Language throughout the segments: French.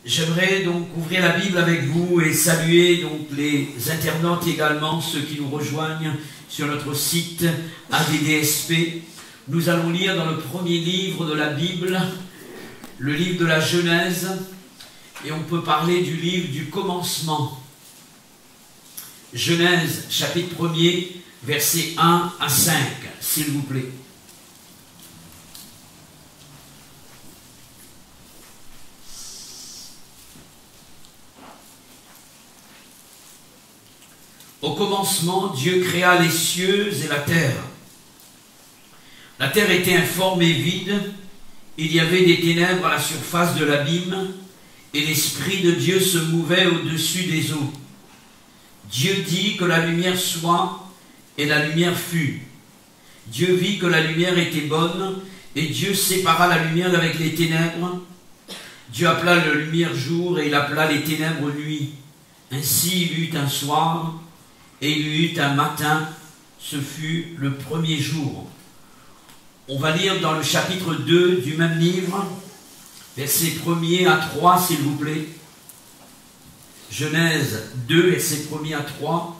J'aimerais donc ouvrir la Bible avec vous et saluer donc les internautes également, ceux qui nous rejoignent sur notre site AVDSP. Nous allons lire dans le premier livre de la Bible, le livre de la Genèse, et on peut parler du livre du commencement. Genèse, chapitre 1er, versets 1 à 5, s'il vous plaît. Au commencement, Dieu créa les cieux et la terre. La terre était informe et vide. Il y avait des ténèbres à la surface de l'abîme, et l'Esprit de Dieu se mouvait au-dessus des eaux. Dieu dit que la lumière soit, et la lumière fut. Dieu vit que la lumière était bonne, et Dieu sépara la lumière d'avec les ténèbres. Dieu appela la lumière jour, et il appela les ténèbres nuit. Ainsi il y eut un soir, et il y eut un matin, ce fut le premier jour. On va lire dans le chapitre 2 du même livre, versets 1er à 3, s'il vous plaît. Genèse 2, versets 1er à 3.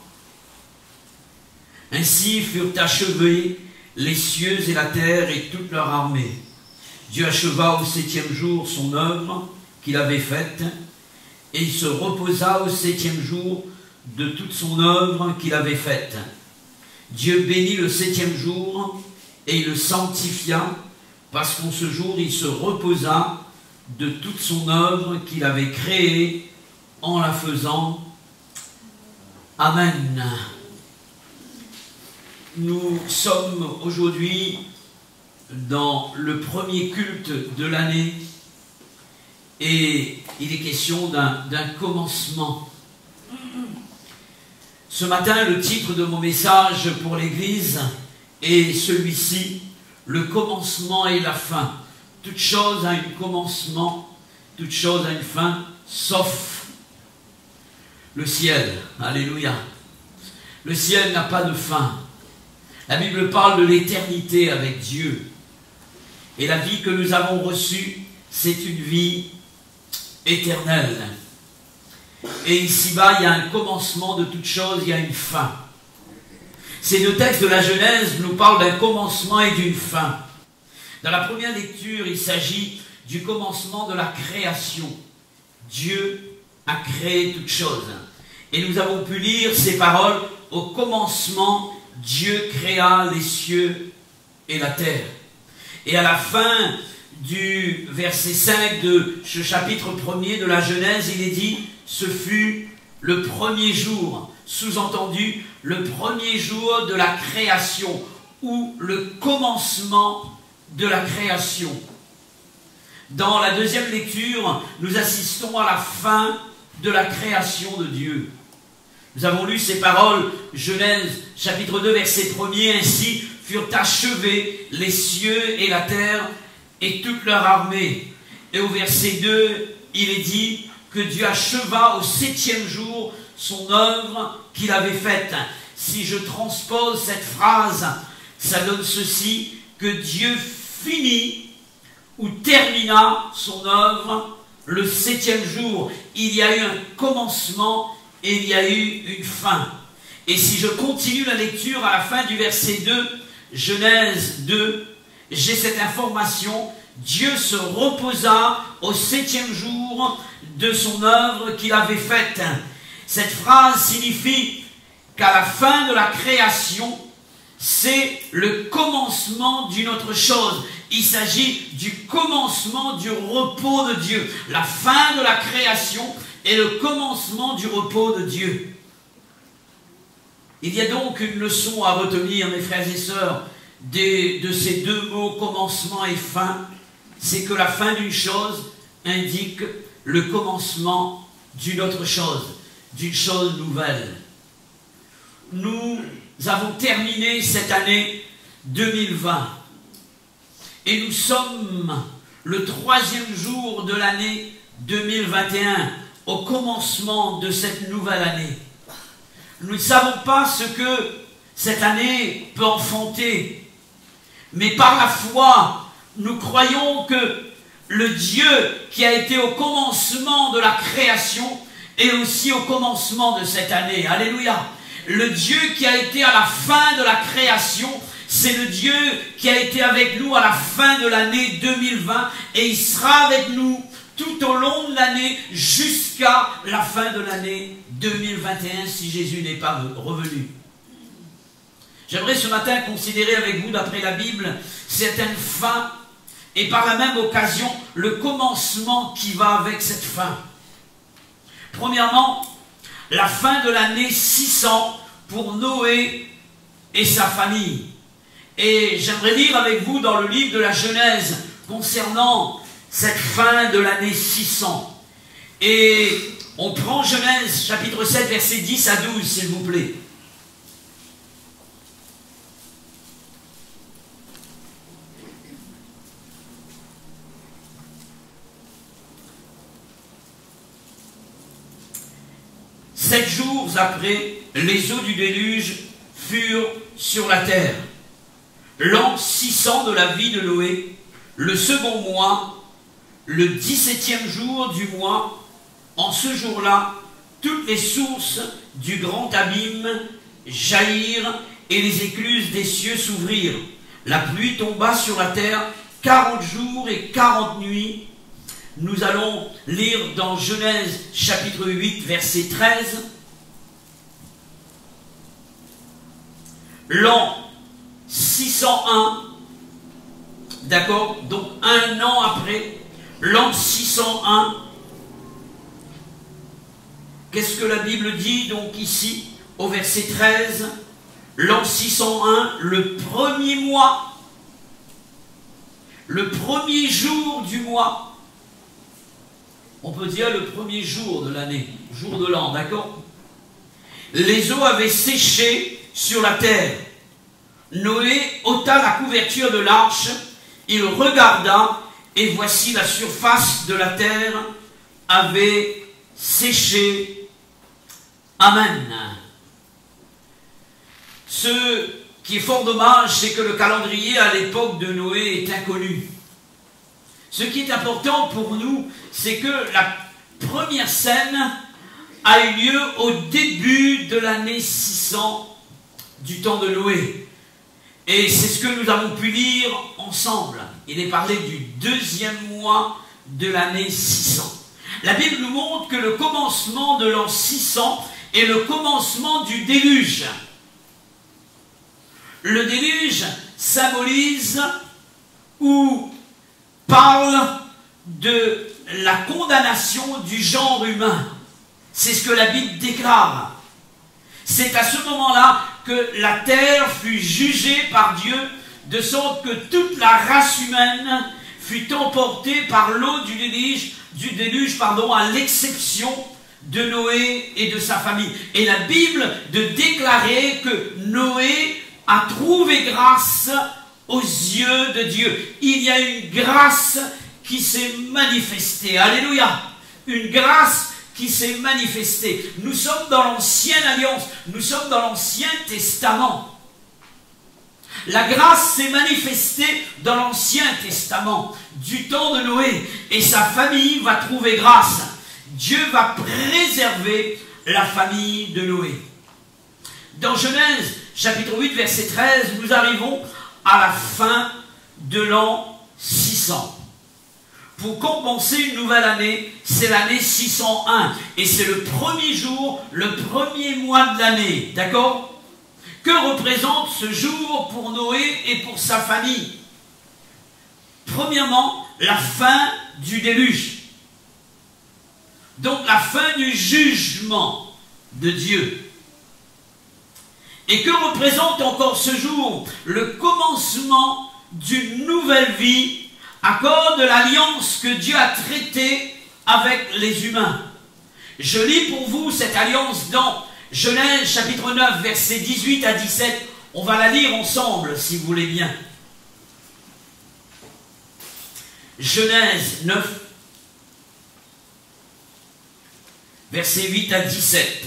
Ainsi furent achevés les cieux et la terre et toute leur armée. Dieu acheva au 7e jour son œuvre qu'il avait faite, et il se reposa au 7e jour de toute son œuvre qu'il avait faite. Dieu bénit le 7e jour et il le sanctifia, parce qu'en ce jour il se reposa de toute son œuvre qu'il avait créée en la faisant. Amen. Nous sommes aujourd'hui dans le premier culte de l'année et il est question d'un commencement. Ce matin, le titre de mon message pour l'Église est celui-ci, le commencement et la fin. Toute chose a un commencement, toute chose a une fin, sauf le ciel. Alléluia. Le ciel n'a pas de fin. La Bible parle de l'éternité avec Dieu. Et la vie que nous avons reçue, c'est une vie éternelle. Et ici-bas, il y a un commencement de toute chose, il y a une fin. Ces deux textes de la Genèse nous parlent d'un commencement et d'une fin. Dans la première lecture, il s'agit du commencement de la création. Dieu a créé toute chose. Et nous avons pu lire ces paroles, au commencement, Dieu créa les cieux et la terre. Et à la fin du verset 5 de ce chapitre 1er de la Genèse, il est dit, ce fut le premier jour, sous-entendu, le premier jour de la création, ou le commencement de la création. Dans la deuxième lecture, nous assistons à la fin de la création de Dieu. Nous avons lu ces paroles, Genèse, chapitre 2, verset 1er, ainsi furent achevés les cieux et la terre et toute leur armée. Et au verset 2, il est dit que Dieu acheva au 7e jour son œuvre qu'il avait faite. Si je transpose cette phrase, ça donne ceci, que Dieu finit ou termina son œuvre le 7e jour. Il y a eu un commencement et il y a eu une fin. Et si je continue la lecture à la fin du verset 2, Genèse 2, j'ai cette information, Dieu se reposa au 7e jour de son œuvre qu'il avait faite. Cette phrase signifie qu'à la fin de la création, c'est le commencement d'une autre chose. Il s'agit du commencement du repos de Dieu. La fin de la création est le commencement du repos de Dieu. Il y a donc une leçon à retenir, mes frères et sœurs, de ces deux mots, commencement et fin. C'est que la fin d'une chose indique le commencement d'une autre chose, d'une chose nouvelle. Nous avons terminé cette année 2020 et nous sommes le 3e jour de l'année 2021, au commencement de cette nouvelle année. Nous ne savons pas ce que cette année peut enfanter, mais par la foi, nous croyons que le Dieu qui a été au commencement de la création et aussi au commencement de cette année. Alléluia. Le Dieu qui a été à la fin de la création, c'est le Dieu qui a été avec nous à la fin de l'année 2020 et il sera avec nous tout au long de l'année jusqu'à la fin de l'année 2021 si Jésus n'est pas revenu. J'aimerais ce matin considérer avec vous, d'après la Bible, certaines fins et par la même occasion le commencement qui va avec cette fin. Premièrement, la fin de l'année 600 pour Noé et sa famille. Et j'aimerais lire avec vous dans le livre de la Genèse concernant cette fin de l'année 600. Et on prend Genèse chapitre 7 versets 10 à 12 s'il vous plaît. « 7 jours après, les eaux du déluge furent sur la terre. L'an 600 de la vie de Noé, le second mois, le 17e jour du mois, en ce jour-là, toutes les sources du grand abîme jaillirent et les écluses des cieux s'ouvrirent. La pluie tomba sur la terre 40 jours et 40 nuits. » Nous allons lire dans Genèse chapitre 8 verset 13. L'an 601, d'accord, donc un an après, l'an 601, qu'est-ce que la Bible dit donc ici, au verset 13, l'an 601, le premier mois, le premier jour du mois, on peut dire le premier jour de l'année, jour de l'an, d'accord? Les eaux avaient séché sur la terre. Noé ôta la couverture de l'arche, il regarda, et voici la surface de la terre avait séché. Amen. Ce qui est fort dommage, c'est que le calendrier à l'époque de Noé est inconnu. Ce qui est important pour nous, c'est que la première scène a eu lieu au début de l'année 600 du temps de Noé. Et c'est ce que nous avons pu lire ensemble. Il est parlé du deuxième mois de l'année 600. La Bible nous montre que le commencement de l'an 600 est le commencement du déluge. Le déluge symbolise ou parle de la condamnation du genre humain. C'est ce que la Bible déclare. C'est à ce moment-là que la terre fut jugée par Dieu, de sorte que toute la race humaine fut emportée par l'eau du déluge, à l'exception de Noé et de sa famille. Et la Bible de déclarer que Noé a trouvé grâce aux yeux de Dieu. Il y a une grâce qui s'est manifestée. Alléluia. Une grâce qui s'est manifestée. Nous sommes dans l'ancienne alliance. Nous sommes dans l'Ancien Testament. La grâce s'est manifestée dans l'Ancien Testament, du temps de Noé. Et sa famille va trouver grâce. Dieu va préserver la famille de Noé. Dans Genèse, chapitre 8, verset 13, nous arrivons à la fin de l'an 600. Pour commencer une nouvelle année, c'est l'année 601. Et c'est le premier jour, le premier mois de l'année. D'accord? Que représente ce jour pour Noé et pour sa famille? Premièrement, la fin du déluge. Donc la fin du jugement de Dieu. Et que représente encore ce jour? Le commencement d'une nouvelle vie à cause de l'alliance que Dieu a traitée avec les humains. Je lis pour vous cette alliance dans Genèse chapitre 9 versets 18 à 17. On va la lire ensemble si vous voulez bien. Genèse 9 versets 8 à 17.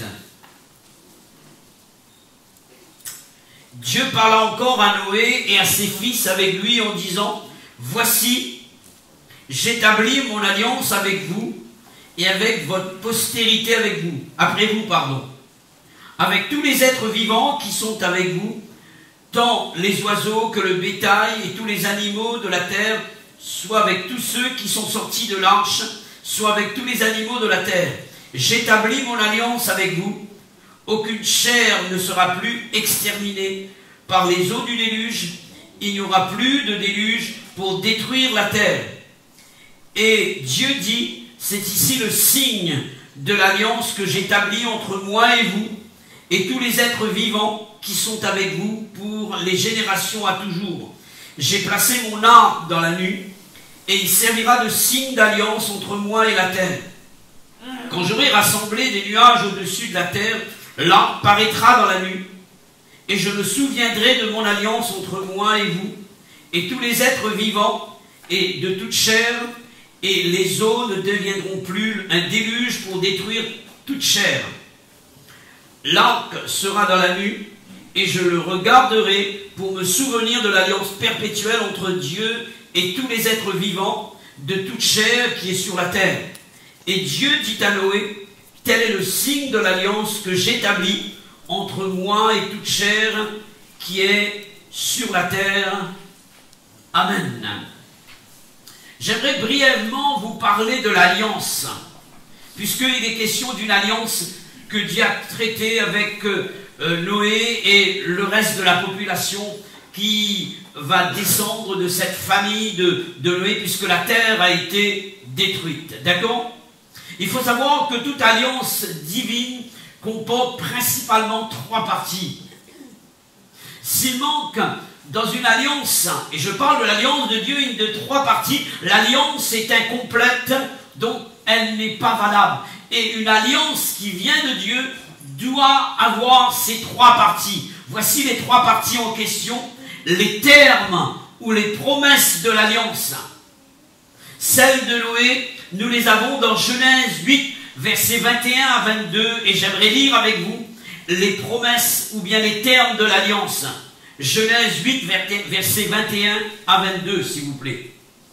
Dieu parla encore à Noé et à ses fils avec lui en disant: voici, j'établis mon alliance avec vous et avec votre postérité après vous, avec tous les êtres vivants qui sont avec vous, tant les oiseaux que le bétail et tous les animaux de la terre, soit avec tous ceux qui sont sortis de l'arche, soit avec tous les animaux de la terre. J'établis mon alliance avec vous. Aucune chair ne sera plus exterminée par les eaux du déluge. Il n'y aura plus de déluge pour détruire la terre. Et Dieu dit, c'est ici le signe de l'alliance que j'établis entre moi et vous, et tous les êtres vivants qui sont avec vous pour les générations à toujours. J'ai placé mon arc dans la nuit, et il servira de signe d'alliance entre moi et la terre. Quand j'aurai rassemblé des nuages au-dessus de la terre, l'arc paraîtra dans la nuit, et je me souviendrai de mon alliance entre moi et vous, et tous les êtres vivants, et de toute chair, et les eaux ne deviendront plus un déluge pour détruire toute chair. L'arc sera dans la nuit, et je le regarderai pour me souvenir de l'alliance perpétuelle entre Dieu et tous les êtres vivants de toute chair qui est sur la terre. Et Dieu dit à Noé, tel est le signe de l'alliance que j'établis entre moi et toute chair qui est sur la terre. Amen. J'aimerais brièvement vous parler de l'alliance, puisqu'il est question d'une alliance que Dieu a traitée avec Noé et le reste de la population qui va descendre de cette famille de Noé, puisque la terre a été détruite. D'accord? Il faut savoir que toute alliance divine comporte principalement 3 parties. S'il manque dans une alliance, et je parle de l'alliance de Dieu, une de 3 parties, l'alliance est incomplète, donc elle n'est pas valable. Et une alliance qui vient de Dieu doit avoir ces 3 parties. Voici les 3 parties en question, les termes ou les promesses de l'alliance. Celles de Noé, nous les avons dans Genèse 8, versets 21 à 22, et j'aimerais lire avec vous les promesses ou bien les termes de l'alliance. Genèse 8, versets 21 à 22, s'il vous plaît.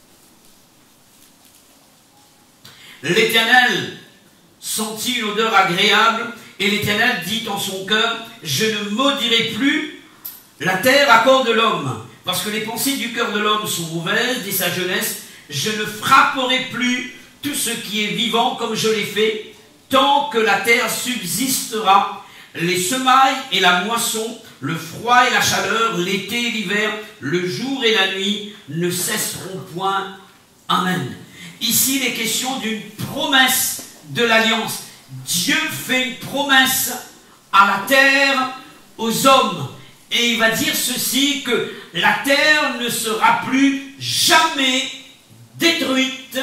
L'Éternel sentit une odeur agréable, et l'Éternel dit en son cœur, je ne maudirai plus la terre à cause de l'homme, parce que les pensées du cœur de l'homme sont mauvaises dès sa jeunesse. Je ne frapperai plus tout ce qui est vivant comme je l'ai fait, tant que la terre subsistera. Les semailles et la moisson, le froid et la chaleur, l'été et l'hiver, le jour et la nuit ne cesseront point. Amen. Ici, il est question d'une promesse de l'alliance. Dieu fait une promesse à la terre, aux hommes. Et il va dire ceci, que la terre ne sera plus jamais détruite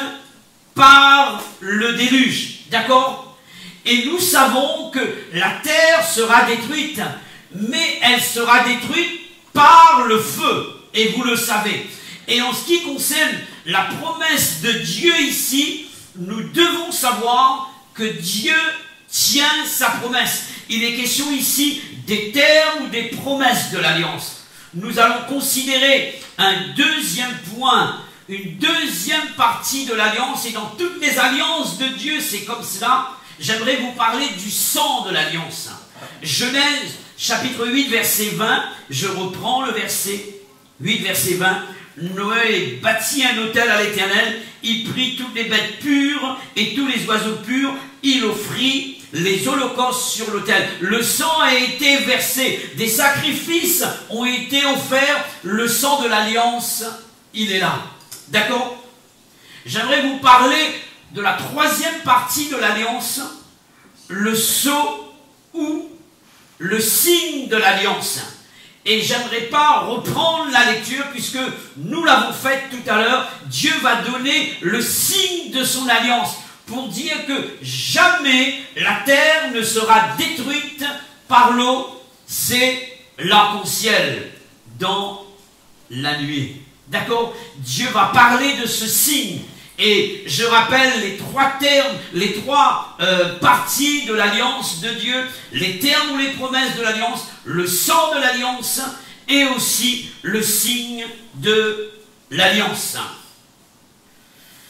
par le déluge. D'accord? Et nous savons que la terre sera détruite, mais elle sera détruite par le feu. Et vous le savez. Et en ce qui concerne la promesse de Dieu ici, nous devons savoir que Dieu tient sa promesse. Il est question ici des termes ou des promesses de l'alliance. Nous allons considérer un deuxième point, une deuxième partie de l'alliance, et dans toutes les alliances de Dieu, c'est comme cela. J'aimerais vous parler du sang de l'alliance. Genèse, chapitre 8, verset 20, je reprends le verset 8, verset 20. Noé bâtit un autel à l'Éternel, il prit toutes les bêtes pures et tous les oiseaux purs, il offrit les holocaustes sur l'autel. Le sang a été versé, des sacrifices ont été offerts, le sang de l'alliance, il est là. D'accord? J'aimerais vous parler de la troisième partie de l'alliance, le sceau ou le signe de l'alliance. Et j'aimerais pas reprendre la lecture puisque nous l'avons faite tout à l'heure. Dieu va donner le signe de son alliance pour dire que jamais la terre ne sera détruite par l'eau. C'est l'arc-en-ciel dans la nuée. D'accord? Dieu va parler de ce signe. Et je rappelle les 3 termes, les 3 parties de l'alliance de Dieu, les termes ou les promesses de l'alliance, le sang de l'alliance et aussi le signe de l'alliance.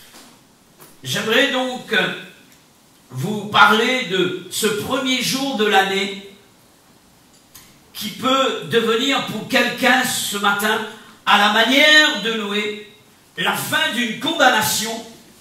J'aimerais donc vous parler de ce premier jour de l'année qui peut devenir pour quelqu'un ce matin, à la manière de Noé, la fin d'une condamnation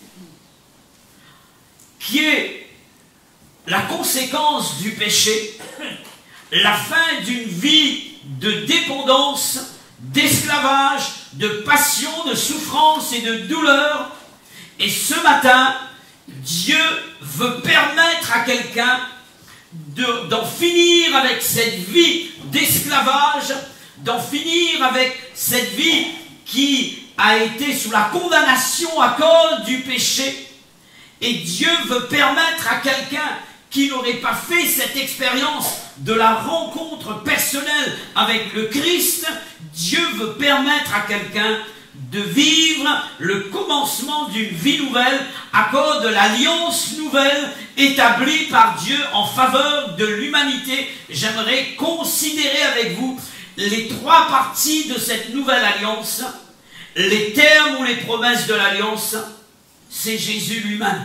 qui est la conséquence du péché, la fin d'une vie de dépendance, d'esclavage, de passion, de souffrance et de douleur. Et ce matin, Dieu veut permettre à quelqu'un d'en finir avec cette vie d'esclavage, d'en finir avec cette vie qui a été sous la condamnation à cause du péché. Et Dieu veut permettre à quelqu'un qui n'aurait pas fait cette expérience de la rencontre personnelle avec le Christ, Dieu veut permettre à quelqu'un de vivre le commencement d'une vie nouvelle à cause de l'alliance nouvelle établie par Dieu en faveur de l'humanité. J'aimerais considérer avec vous les trois parties de cette nouvelle alliance, les termes ou les promesses de l'alliance. C'est Jésus lui-même.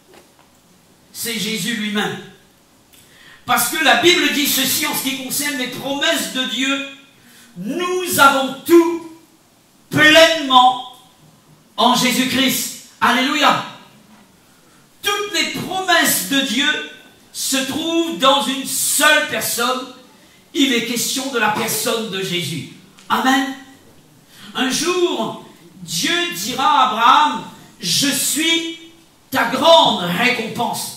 C'est Jésus lui-même. Parce que la Bible dit ceci en ce qui concerne les promesses de Dieu. Nous avons tout pleinement en Jésus-Christ. Alléluia. Toutes les promesses de Dieu se trouvent dans une seule personne. Il est question de la personne de Jésus. Amen. Un jour, Dieu dira à Abraham, je suis ta grande récompense.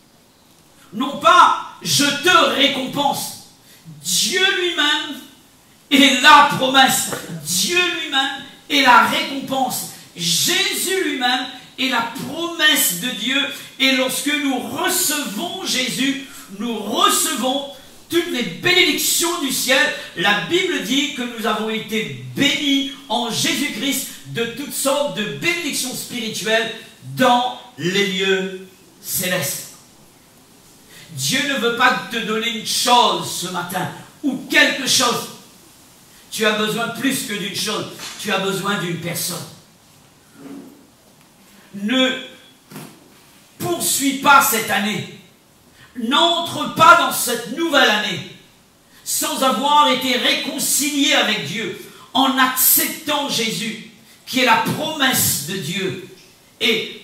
Non pas je te récompense. Dieu lui-même est la promesse. Dieu lui-même est la récompense. Jésus lui-même est la promesse de Dieu. Et lorsque nous recevons Jésus, nous recevons toutes les bénédictions du ciel. La Bible dit que nous avons été bénis en Jésus-Christ de toutes sortes de bénédictions spirituelles dans les lieux célestes. Dieu ne veut pas te donner une chose ce matin, ou quelque chose. Tu as besoin plus que d'une chose, tu as besoin d'une personne. Ne poursuis pas cette année, n'entre pas dans cette nouvelle année sans avoir été réconcilié avec Dieu, en acceptant Jésus, qui est la promesse de Dieu. Et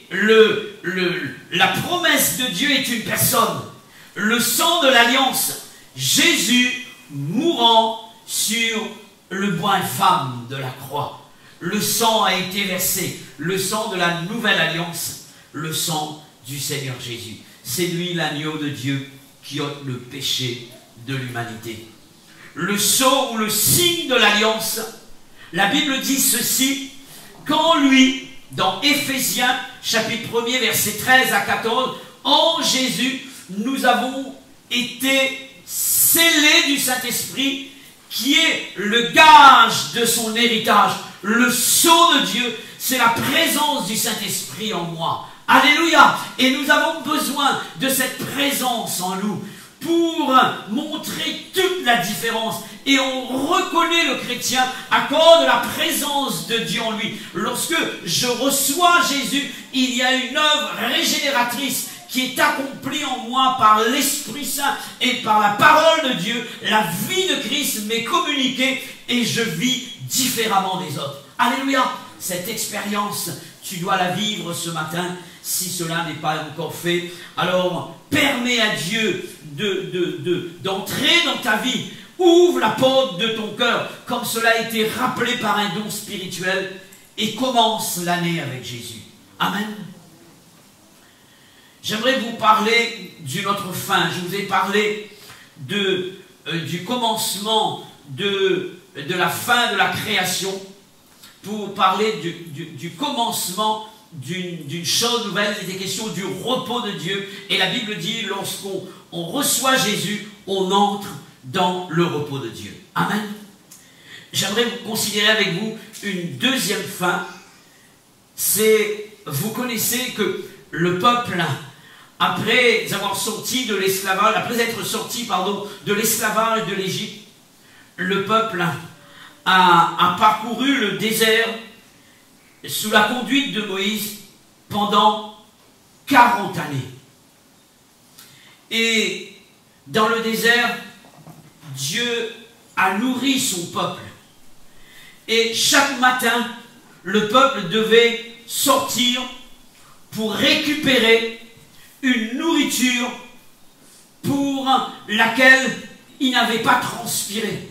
la promesse de Dieu est une personne. Le sang de l'alliance, Jésus mourant sur le bois infâme de la croix. Le sang a été versé, le sang de la nouvelle alliance, le sang du Seigneur Jésus. C'est lui l'agneau de Dieu qui ôte le péché de l'humanité. Le sceau ou le signe de l'alliance, la Bible dit ceci, qu'en lui, dans Éphésiens, chapitre 1er, versets 13 à 14, en Jésus, nous avons été scellés du Saint-Esprit, qui est le gage de son héritage. Le sceau de Dieu, c'est la présence du Saint-Esprit en moi. Alléluia! Et nous avons besoin de cette présence en nous pour montrer toute la différence. Et on reconnaît le chrétien à cause de la présence de Dieu en lui. Lorsque je reçois Jésus, il y a une œuvre régénératrice qui est accomplie en moi par l'Esprit Saint et par la parole de Dieu. La vie de Christ m'est communiquée et je vis différemment des autres. Alléluia! Cette expérience, tu dois la vivre ce matin. Si cela n'est pas encore fait, alors permets à Dieu d'entrer dans ta vie. Ouvre la porte de ton cœur, comme cela a été rappelé par un don spirituel, et commence l'année avec Jésus. Amen. J'aimerais vous parler d'une autre fin. Je vous ai parlé du commencement de la fin de la création, pour parler du commencement d'une chose nouvelle. Il était question du repos de Dieu. Et la Bible dit, lorsqu'on reçoit Jésus, on entre dans le repos de Dieu. Amen. J'aimerais vous considérer avec vous une deuxième fin. C'est, vous connaissez que le peuple, après avoir sorti de l'esclavage, après être sorti, de l'esclavage de l'Égypte, le peuple a parcouru le désert sous la conduite de Moïse pendant 40 années. Et dans le désert, Dieu a nourri son peuple. Et chaque matin, le peuple devait sortir pour récupérer une nourriture pour laquelle il n'avait pas transpiré.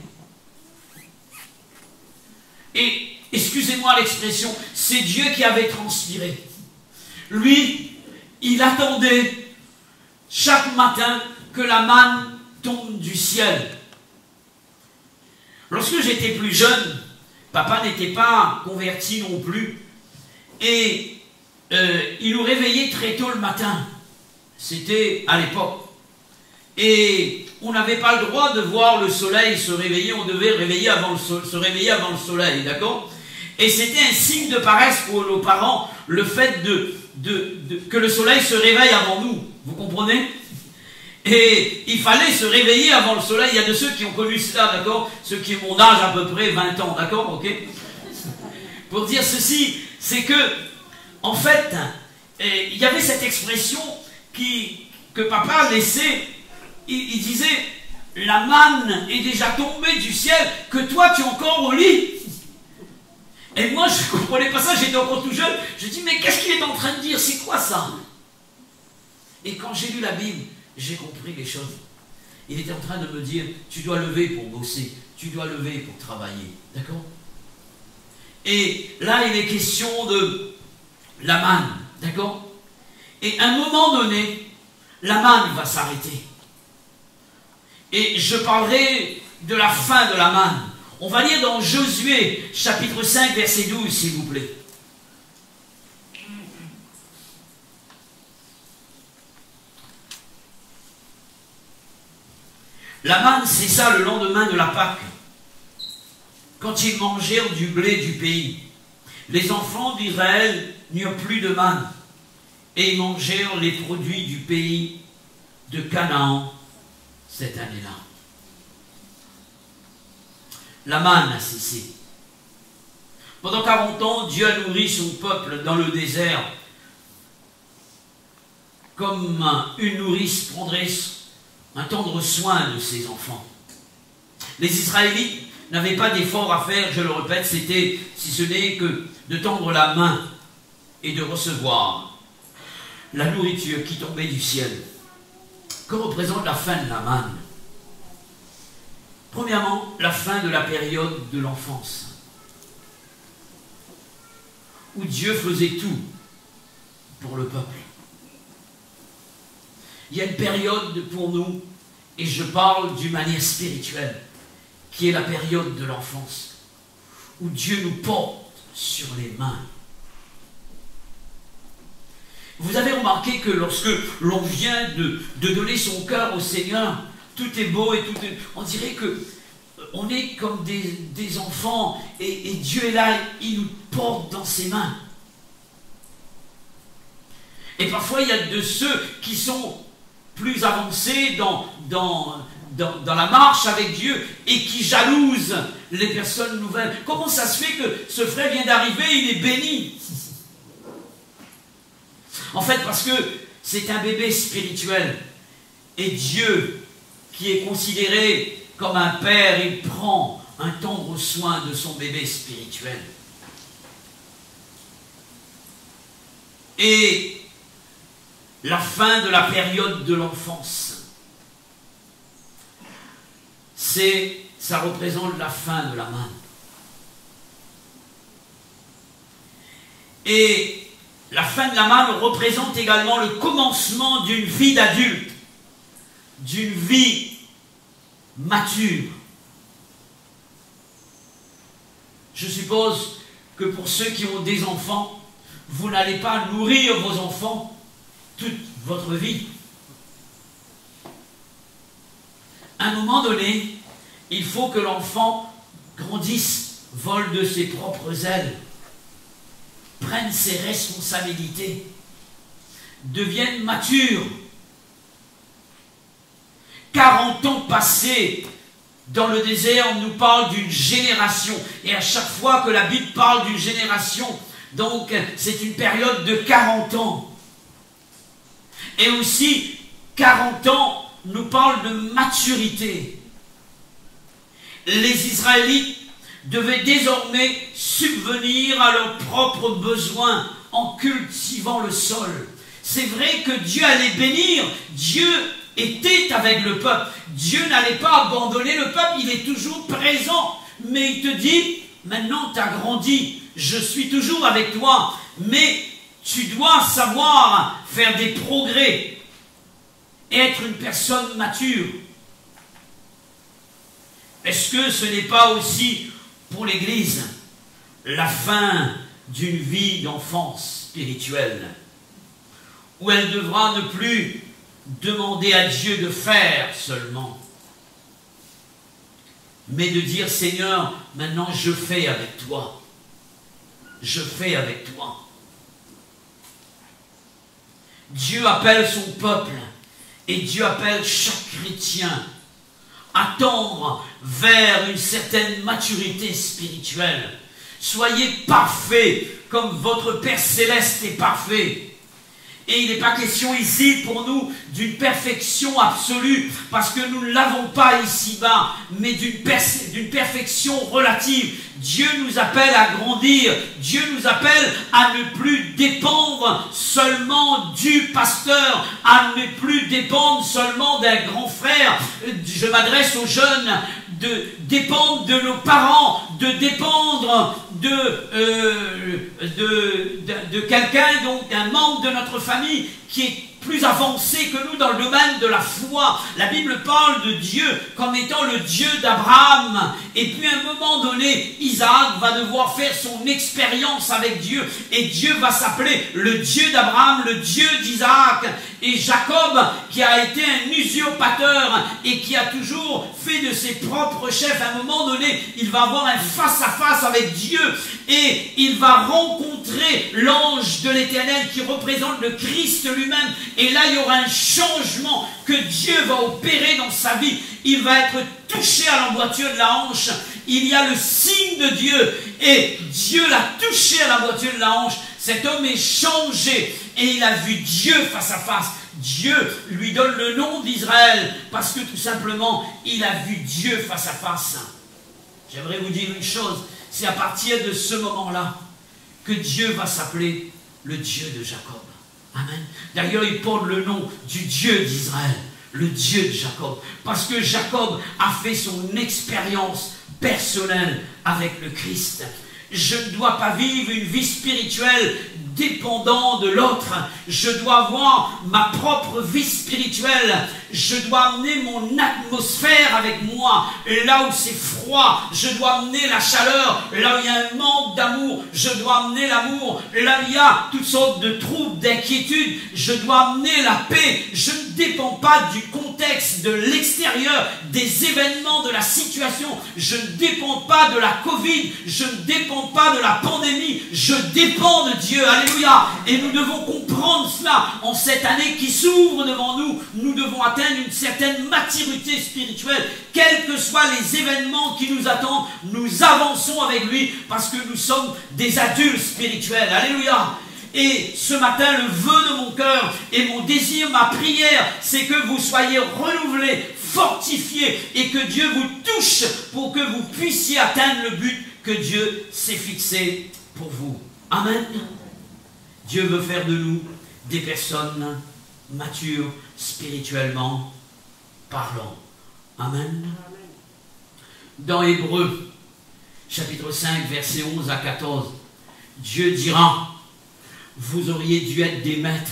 Et, excusez-moi l'expression, c'est Dieu qui avait transpiré. Lui, il attendait chaque matin que la manne tombe du ciel. Lorsque j'étais plus jeune, papa n'était pas converti non plus. Et il nous réveillait très tôt le matin. C'était à l'époque. Et on n'avait pas le droit de voir le soleil se réveiller. On devait se réveiller avant le soleil, d'accord? Et c'était un signe de paresse pour nos parents, le fait que le soleil se réveille avant nous. Vous comprenez? Et il fallait se réveiller avant le soleil. Il y a de ceux qui ont connu cela, d'accord? Ceux qui ont mon âge, à peu près 20 ans, d'accord? Ok? Pour dire ceci, c'est que, en fait, il y avait cette expression que papa laissait. Il disait, la manne est déjà tombée du ciel, que toi tu es encore au lit. Et moi je ne comprenais pas ça, j'étais encore tout jeune. Je dis, mais qu'est-ce qu'il est en train de dire? C'est quoi ça? Et quand j'ai lu la Bible, j'ai compris les choses. Il était en train de me dire, tu dois lever pour bosser, tu dois lever pour travailler. D'accord? Et là, il est question de la manne. D'accord? Et à un moment donné, la manne va s'arrêter. Et je parlerai de la fin de la manne. On va lire dans Josué, chapitre 5, verset 12, s'il vous plaît. La manne cessa le lendemain de la Pâque, quand ils mangèrent du blé du pays. Les enfants d'Israël n'eurent plus de manne, et ils mangèrent les produits du pays de Canaan cette année-là. La manne a cessé. Pendant 40 ans, Dieu a nourri son peuple dans le désert comme une nourrice prendrait un tendre soin de ses enfants. Les Israélites n'avaient pas d'effort à faire, je le répète, c'était, si ce n'est que de tendre la main et de recevoir la nourriture qui tombait du ciel. Que représente la fin de la manne? Premièrement, la fin de la période de l'enfance, où Dieu faisait tout pour le peuple. Il y a une période pour nous, et je parle d'une manière spirituelle, qui est la période de l'enfance, où Dieu nous porte sur les mains. Vous avez remarqué que lorsque l'on vient de donner son cœur au Seigneur, tout est beau et tout est... On dirait que on est comme des enfants et Dieu est là, il nous porte dans ses mains. Et parfois, il y a de ceux qui sont plus avancés dans la marche avec Dieu et qui jalousent les personnes nouvelles. Comment ça se fait que ce frère vient d'arriver, il est béni? En fait, parce que c'est un bébé spirituel. Et Dieu, qui est considéré comme un père, il prend un tendre soin de son bébé spirituel. Et la fin de la période de l'enfance, ça représente la fin de la manne. Et la fin de la manne représente également le commencement d'une vie d'adulte, d'une vie mature. Je suppose que pour ceux qui ont des enfants, vous n'allez pas nourrir vos enfants toute votre vie. À un moment donné, il faut que l'enfant grandisse, vole de ses propres ailes, prenne ses responsabilités, devienne mature. 40 ans passés dans le désert nous parle d'une génération. Et à chaque fois que la Bible parle d'une génération, donc c'est une période de 40 ans. Et aussi, 40 ans nous parle de maturité. Les Israélites devaient désormais subvenir à leurs propres besoins en cultivant le sol. C'est vrai que Dieu allait bénir, Dieu était avec le peuple. Dieu n'allait pas abandonner le peuple, il est toujours présent. Mais il te dit, maintenant tu as grandi, je suis toujours avec toi, mais tu dois savoir faire des progrès et être une personne mature. Est-ce que ce n'est pas aussi pour l'Église la fin d'une vie d'enfance spirituelle, où elle devra ne plus demander à Dieu de faire seulement, mais de dire, Seigneur, maintenant je fais avec toi. Je fais avec toi. Dieu appelle son peuple et Dieu appelle chaque chrétien à tendre vers une certaine maturité spirituelle. Soyez parfaits comme votre Père Céleste est parfait. Et il n'est pas question ici pour nous d'une perfection absolue, parce que nous ne l'avons pas ici-bas, mais d'une perfection relative. Dieu nous appelle à grandir, Dieu nous appelle à ne plus dépendre seulement du pasteur, à ne plus dépendre seulement d'un grand frère. Je m'adresse aux jeunes, de dépendre de nos parents, de dépendre de quelqu'un, donc d'un membre de notre famille qui est plus avancé que nous dans le domaine de la foi. La Bible parle de Dieu comme étant le Dieu d'Abraham. Et puis à un moment donné, Isaac va devoir faire son expérience avec Dieu. Et Dieu va s'appeler le Dieu d'Abraham, le Dieu d'Isaac. Et Jacob, qui a été un usurpateur et qui a toujours fait de ses propres chefs, à un moment donné, il va avoir un face-à-face avec Dieu. Et il va rencontrer l'ange de l'Éternel qui représente le Christ lui-même. Et là, il y aura un changement que Dieu va opérer dans sa vie. Il va être touché à l'emboîture de la hanche. Il y a le signe de Dieu. Et Dieu l'a touché à l'emboîture de la hanche. Cet homme est changé. Et il a vu Dieu face à face. Dieu lui donne le nom d'Israël. Parce que tout simplement, il a vu Dieu face à face. J'aimerais vous dire une chose. C'est à partir de ce moment-là que Dieu va s'appeler le Dieu de Jacob. Amen. D'ailleurs, il porte le nom du Dieu d'Israël, le Dieu de Jacob. Parce que Jacob a fait son expérience personnelle avec le Christ. Je ne dois pas vivre une vie spirituelle dépendant de l'autre. Je dois avoir ma propre vie spirituelle. Je dois amener mon atmosphère avec moi. Et là où c'est froid, je dois amener la chaleur. Là où il y a un manque d'amour, je dois amener l'amour. Là où il y a toutes sortes de troubles, d'inquiétudes, je dois amener la paix. Je ne dépends pas du contexte, de l'extérieur, des événements, de la situation. Je ne dépends pas de la Covid. Je ne dépends pas de la pandémie. Je dépends de Dieu. Alléluia. Et nous devons comprendre cela en cette année qui s'ouvre devant nous. Nous devons atteindre une certaine maturité spirituelle. Quels que soient les événements qui nous attendent, nous avançons avec lui parce que nous sommes des adultes spirituels. Alléluia. Et ce matin, le vœu de mon cœur et mon désir, ma prière, c'est que vous soyez renouvelés, fortifiés et que Dieu vous touche pour que vous puissiez atteindre le but que Dieu s'est fixé pour vous. Amen. Dieu veut faire de nous des personnes matures spirituellement parlant. Amen. Dans Hébreux, chapitre 5, versets 11 à 14, Dieu dira, vous auriez dû être des maîtres,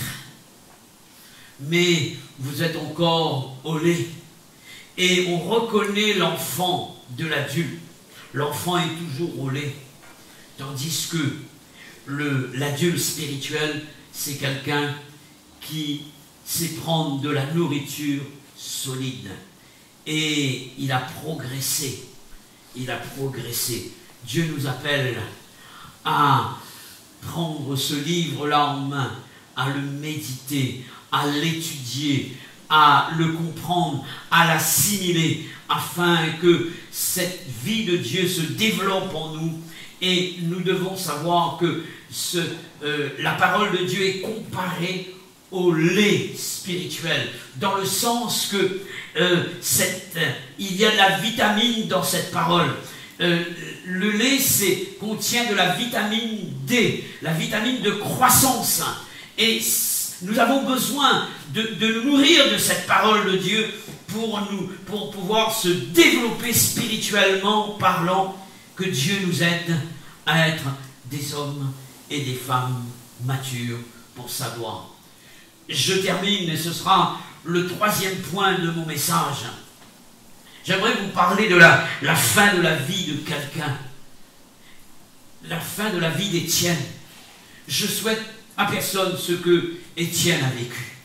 mais vous êtes encore au lait. Et on reconnaît l'enfant de l'adulte. L'enfant est toujours au lait. Tandis que l'adulte spirituel, c'est quelqu'un qui sait prendre de la nourriture solide. Et il a progressé. Il a progressé. Dieu nous appelle à prendre ce livre-là en main, à le méditer, à l'étudier, à le comprendre, à l'assimiler, afin que cette vie de Dieu se développe en nous. Et nous devons savoir que la parole de Dieu est comparée au lait spirituel, dans le sens que il y a de la vitamine dans cette parole. Le lait contient de la vitamine D, la vitamine de croissance. Et nous avons besoin de nous nourrir de cette parole de Dieu pour pouvoir se développer spirituellement parlant, que Dieu nous aide à être des hommes et des femmes matures pour sa gloire. Je termine, et ce sera le troisième point de mon message. J'aimerais vous parler de la fin de la vie de quelqu'un. La fin de la vie d'Étienne. Je souhaite à personne ce que Étienne a vécu.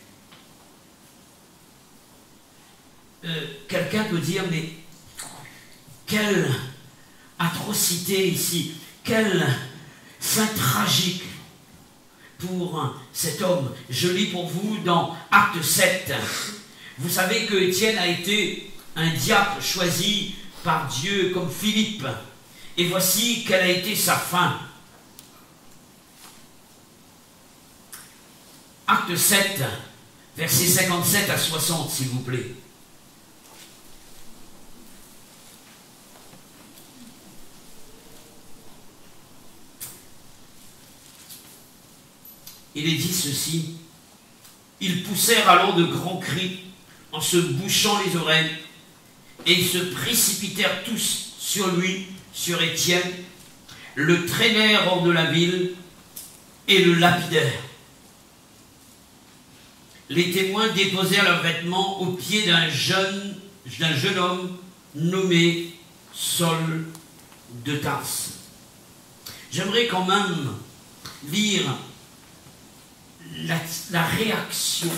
Quelqu'un peut dire, mais quelle atrocité ici, quelle fin tragique pour cet homme. Je lis pour vous dans Acte 7. Vous savez que Étienne a été un diacre choisi par Dieu comme Philippe. Et voici quelle a été sa fin. Acte 7, versets 57 à 60, s'il vous plaît. Il est dit ceci: ils poussèrent alors de grands cris en se bouchant les oreilles, et ils se précipitèrent tous sur lui, sur Étienne, le traînèrent hors de la ville et le lapidèrent. Les témoins déposèrent leurs vêtements aux pieds d'un jeune homme nommé Saul de Tarse. J'aimerais quand même lire la réaction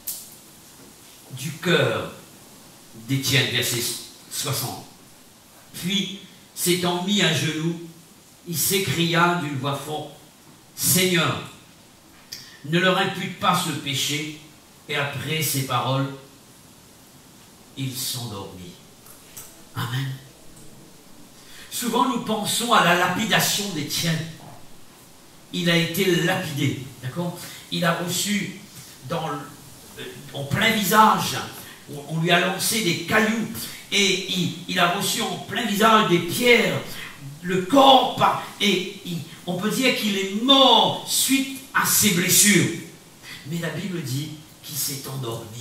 du cœur d'Étienne, verset 60. Puis, s'étant mis à genoux, il s'écria d'une voix forte: Seigneur, ne leur impute pas ce péché. Et après ces paroles, il s'endormit. Amen. Souvent, nous pensons à la lapidation d'Étienne. Il a été lapidé, d'accord? Il a reçu en plein visage, on lui a lancé des cailloux, et il a reçu en plein visage des pierres, le corps, on peut dire qu'il est mort suite à ses blessures. Mais la Bible dit qu'il s'est endormi.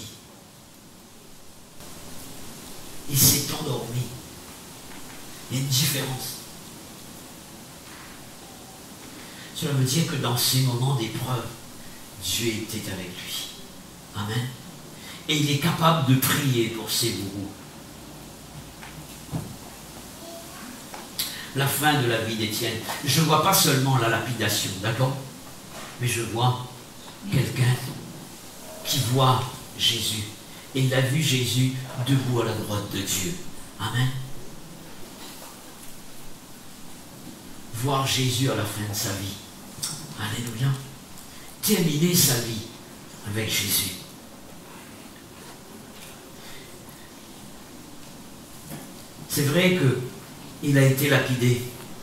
Il s'est endormi. Il y a une différence. Cela veut dire que dans ces moments d'épreuve, Dieu était avec lui. Amen. Et il est capable de prier pour ses bourreaux. La fin de la vie d'Étienne. Je ne vois pas seulement la lapidation, d'accord? Mais je vois quelqu'un qui voit Jésus. Et il a vu Jésus debout à la droite de Dieu. Amen. Voir Jésus à la fin de sa vie. Alléluia. Terminer sa vie avec Jésus. C'est vrai qu'il a été lapidé.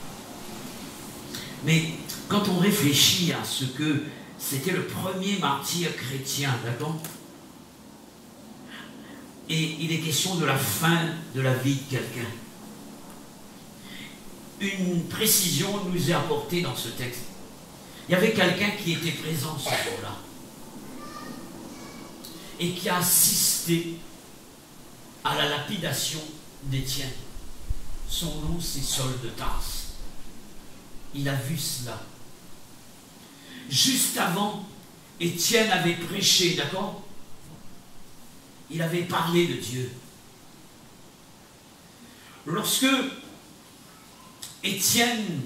Mais quand on réfléchit à ce que c'était le premier martyr chrétien, d'accord? Et il est question de la fin de la vie de quelqu'un. Une précision nous est apportée dans ce texte. Il y avait quelqu'un qui était présent ce jour-là et qui a assisté à la lapidation d'Étienne. Son nom, c'est Saul de Tarse. Il a vu cela. Juste avant, Étienne avait prêché, d'accord? Il avait parlé de Dieu. Lorsque Étienne,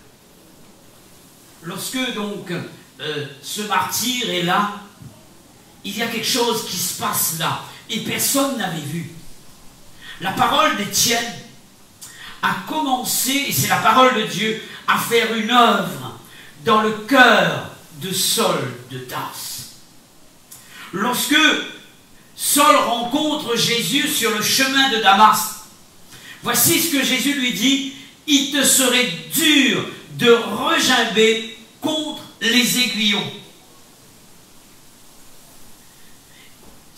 lorsque donc ce martyr est là, il y a quelque chose qui se passe là, et personne n'avait vu. La parole d'Étienne a commencé, et c'est la parole de Dieu, à faire une œuvre dans le cœur de Saul de Tarse. Lorsque Saul rencontre Jésus sur le chemin de Damas, voici ce que Jésus lui dit: il te serait dur de regimber contre les aiguillons.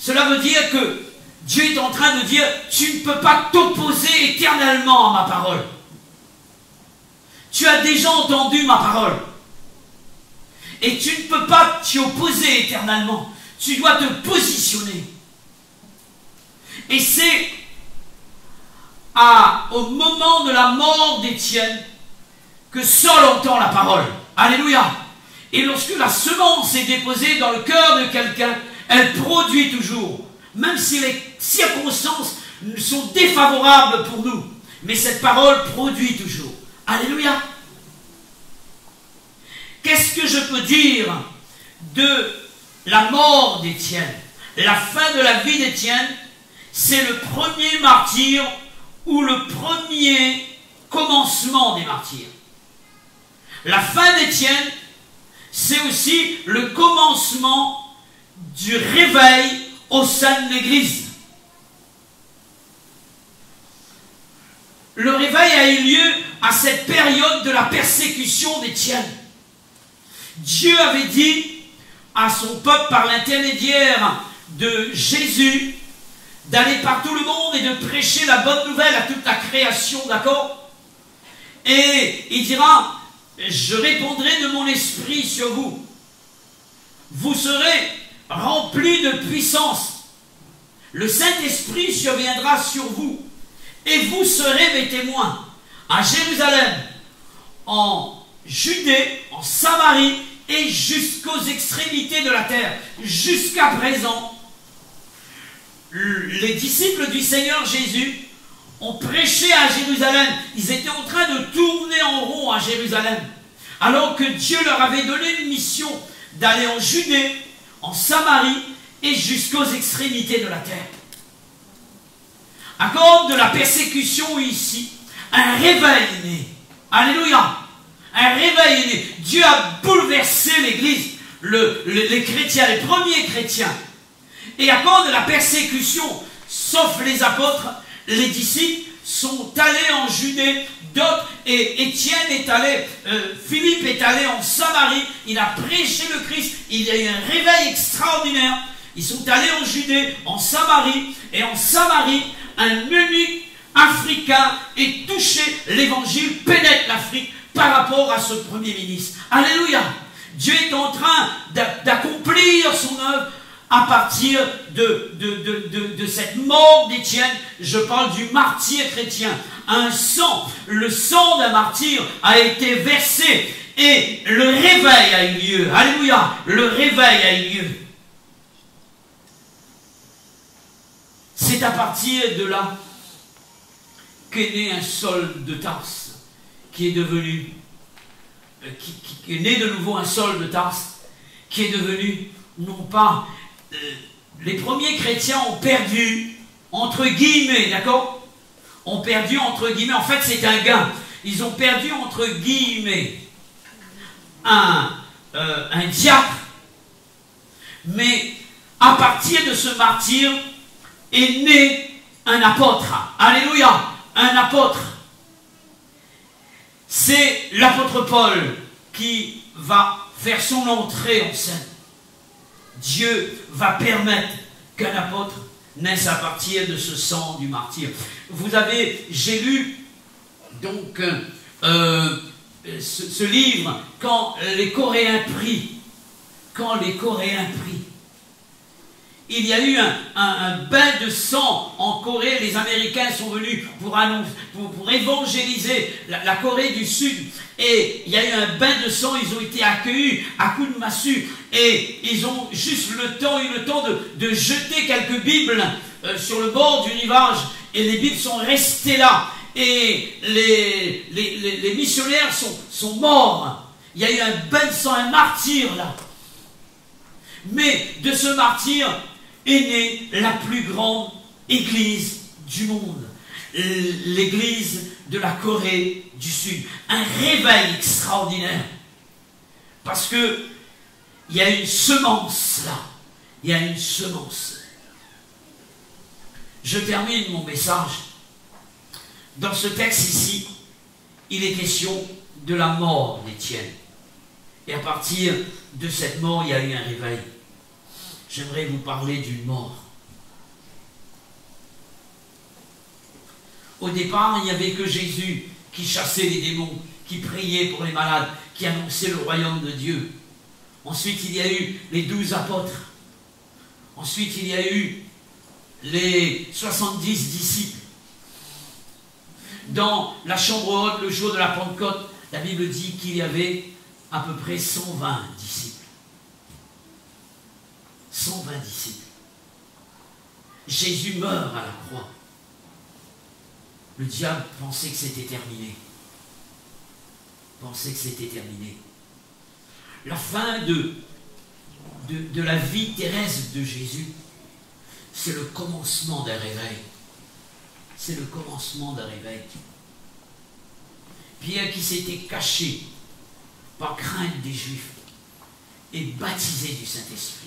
Cela veut dire que Dieu est en train de dire, tu ne peux pas t'opposer éternellement à ma parole. Tu as déjà entendu ma parole. Et tu ne peux pas t'y opposer éternellement. Tu dois te positionner. Et c'est au moment de la mort d'Étienne que Saul entend la parole. Alléluia. Et lorsque la semence est déposée dans le cœur de quelqu'un, elle produit toujours. Même si les circonstances sont défavorables pour nous. Mais cette parole produit toujours. Alléluia. Qu'est-ce que je peux dire de la mort d'Étienne? La fin de la vie d'Étienne, c'est le premier martyr ou le premier commencement des martyrs. La fin d'Étienne, c'est aussi le commencement du réveil au sein de l'Église. Le réveil a eu lieu à cette période de la persécution d'Étienne. Dieu avait dit à son peuple par l'intermédiaire de Jésus d'aller par tout le monde et de prêcher la bonne nouvelle à toute la création, d'accord? Et il dira, je répondrai de mon esprit sur vous. Vous serez remplis de puissance. Le Saint-Esprit surviendra sur vous. Et vous serez mes témoins à Jérusalem, en Judée, en Samarie et jusqu'aux extrémités de la terre. Jusqu'à présent, les disciples du Seigneur Jésus ont prêché à Jérusalem. Ils étaient en train de tourner en rond à Jérusalem, alors que Dieu leur avait donné une mission d'aller en Judée, en Samarie et jusqu'aux extrémités de la terre. À cause de la persécution ici, un réveil est né. Alléluia. Un réveil est né. Dieu a bouleversé l'Église, les chrétiens, les premiers chrétiens. Et à cause de la persécution, sauf les apôtres, les disciples sont allés en Judée, d'autres, et Étienne est allé, Philippe est allé en Samarie, il a prêché le Christ, il y a eu un réveil extraordinaire. Ils sont allés en Judée, en Samarie, et en Samarie, un eunuque africain est touché, l'évangile pénètre l'Afrique par rapport à ce premier ministre. Alléluia. Dieu est en train d'accomplir son œuvre à partir de cette mort d'Étienne. Je parle du martyr chrétien. Un sang, le sang d'un martyr a été versé et le réveil a eu lieu. Alléluia. Le réveil a eu lieu. C'est à partir de là qu'est né un Saul de Tarse, qui est devenu, qui est né de nouveau un Saul de Tarse, qui est devenu, non pas, les premiers chrétiens ont perdu, entre guillemets, d'accord? Ont perdu, entre guillemets, en fait c'est un gain, ils ont perdu, entre guillemets, un diacre, mais à partir de ce martyr, est né un apôtre. Alléluia, un apôtre. C'est l'apôtre Paul qui va faire son entrée en scène. Dieu va permettre qu'un apôtre naisse à partir de ce sang du martyr. J'ai lu donc ce livre, quand les Coréens prient. Il y a eu un bain de sang en Corée. Les Américains sont venus pour évangéliser la Corée du Sud. Et il y a eu un bain de sang. Ils ont été accueillis à coups de massue. Et ils ont juste eu le temps de jeter quelques Bibles sur le bord du rivage. Et les Bibles sont restées là. Et les missionnaires sont morts. Il y a eu un bain de sang, un martyr là. Mais de ce martyr est née la plus grande église du monde, l'église de la Corée du Sud. Un réveil extraordinaire. Parce que il y a une semence là. Il y a une semence. Je termine mon message. Dans ce texte ici, il est question de la mort d'Étienne. Et à partir de cette mort, il y a eu un réveil. J'aimerais vous parler d'une mort. Au départ, il n'y avait que Jésus qui chassait les démons, qui priait pour les malades, qui annonçait le royaume de Dieu. Ensuite, il y a eu les 12 apôtres. Ensuite, il y a eu les 70 disciples. Dans la chambre haute, le jour de la Pentecôte, la Bible dit qu'il y avait à peu près 120 disciples. 120 disciples. Jésus meurt à la croix. Le diable pensait que c'était terminé. Pensait que c'était terminé. La fin de la vie terrestre de Jésus, c'est le commencement d'un réveil. C'est le commencement d'un réveil. Pierre qui s'était caché par crainte des Juifs est baptisé du Saint-Esprit.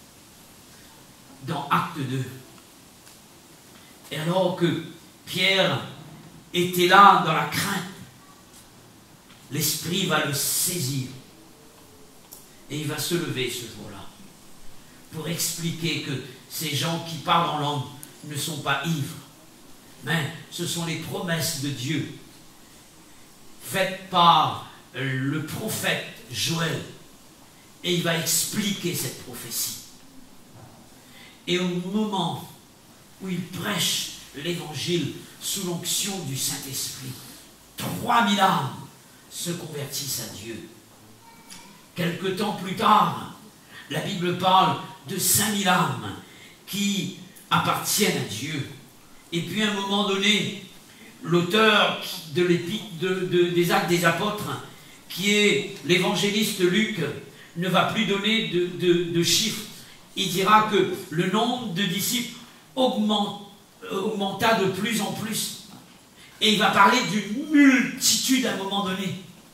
Dans Acte 2. Et alors que Pierre était là dans la crainte, l'Esprit va le saisir. Et il va se lever ce jour-là pour expliquer que ces gens qui parlent en langue ne sont pas ivres, mais ce sont les promesses de Dieu faites par le prophète Joël. Et il va expliquer cette prophétie. Et au moment où il prêche l'évangile sous l'onction du Saint-Esprit, 3000 âmes se convertissent à Dieu. Quelque temps plus tard, la Bible parle de 5000 âmes qui appartiennent à Dieu. Et puis à un moment donné, l'auteur des Actes des Apôtres, qui est l'évangéliste Luc, ne va plus donner de chiffres. Il dira que le nombre de disciples augmenta de plus en plus. Et il va parler d'une multitude à un moment donné.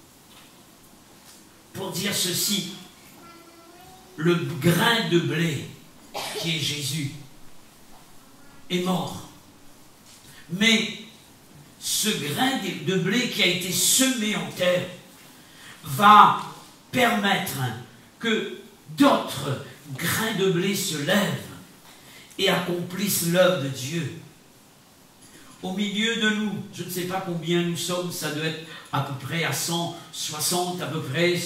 Pour dire ceci, le grain de blé, qui est Jésus, est mort. Mais ce grain de blé qui a été semé en terre va permettre que d'autres grains de blé se lèvent et accomplissent l'œuvre de Dieu. Au milieu de nous, je ne sais pas combien nous sommes, ça doit être à peu près à 160, à peu près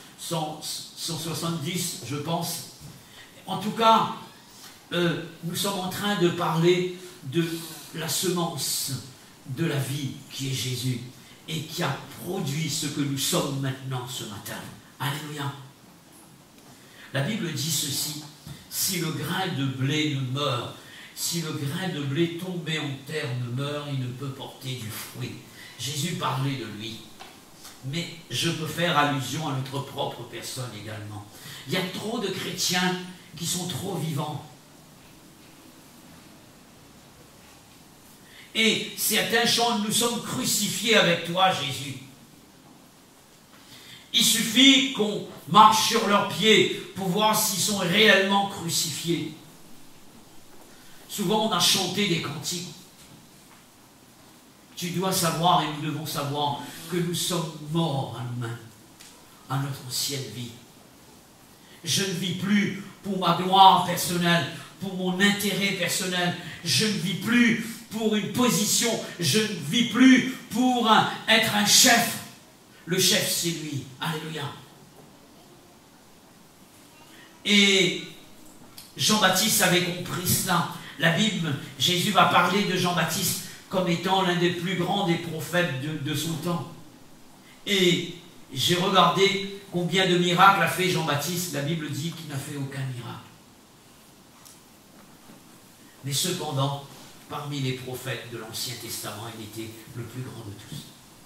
170, je pense. En tout cas, nous sommes en train de parler de la semence de la vie qui est Jésus et qui a produit ce que nous sommes maintenant ce matin. Alléluia. La Bible dit ceci: si le grain de blé ne meurt, si le grain de blé tombé en terre ne meurt, il ne peut porter du fruit. Jésus parlait de lui. Mais je peux faire allusion à notre propre personne également. Il y a trop de chrétiens qui sont trop vivants. Et certains chantent: nous sommes crucifiés avec toi, Jésus. Il suffit qu'on marche sur leurs pieds pour voir s'ils sont réellement crucifiés. Souvent, on a chanté des cantiques. Tu dois savoir, et nous devons savoir, que nous sommes morts à nous-mêmes, à notre ancienne vie. Je ne vis plus pour ma gloire personnelle, pour mon intérêt personnel. Je ne vis plus pour une position. Je ne vis plus pour être un chef. Le chef, c'est lui. Alléluia. Et Jean-Baptiste avait compris cela. La Bible, Jésus va parler de Jean-Baptiste comme étant l'un des plus grands des prophètes de son temps. Et j'ai regardé combien de miracles a fait Jean-Baptiste. La Bible dit qu'il n'a fait aucun miracle. Mais cependant, parmi les prophètes de l'Ancien Testament, il était le plus grand de tous.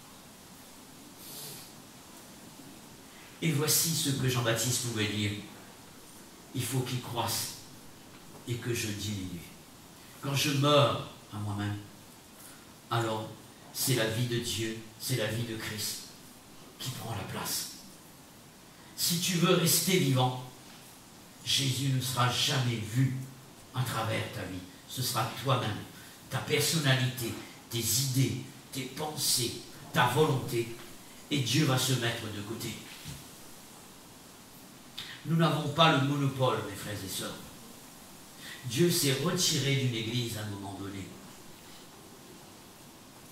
Et voici ce que Jean-Baptiste pouvait dire: il faut qu'il croisse et que je diminue. Quand je meurs à moi-même, alors c'est la vie de Dieu, c'est la vie de Christ qui prend la place. Si tu veux rester vivant, Jésus ne sera jamais vu à travers ta vie. Ce sera toi-même, ta personnalité, tes idées, tes pensées, ta volonté, et Dieu va se mettre de côté. Nous n'avons pas le monopole, mes frères et sœurs. Dieu s'est retiré d'une église à un moment donné.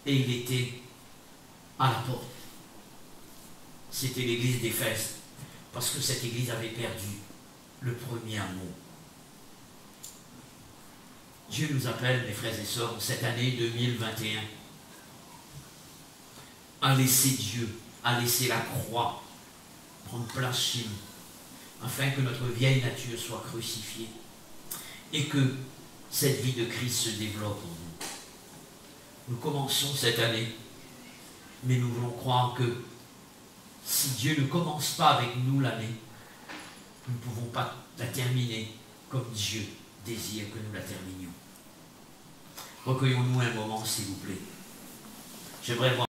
et il était à la porte. C'était l'église d'Éphèse, parce que cette église avait perdu le premier amour. Dieu nous appelle, mes frères et sœurs, en cette année 2021, à laisser Dieu, à laisser la croix prendre place chez nous, afin que notre vieille nature soit crucifiée et que cette vie de Christ se développe en nous. Nous commençons cette année, mais nous voulons croire que si Dieu ne commence pas avec nous l'année, nous ne pouvons pas la terminer comme Dieu désire que nous la terminions. Recueillons-nous un moment, s'il vous plaît. J'aimerais voir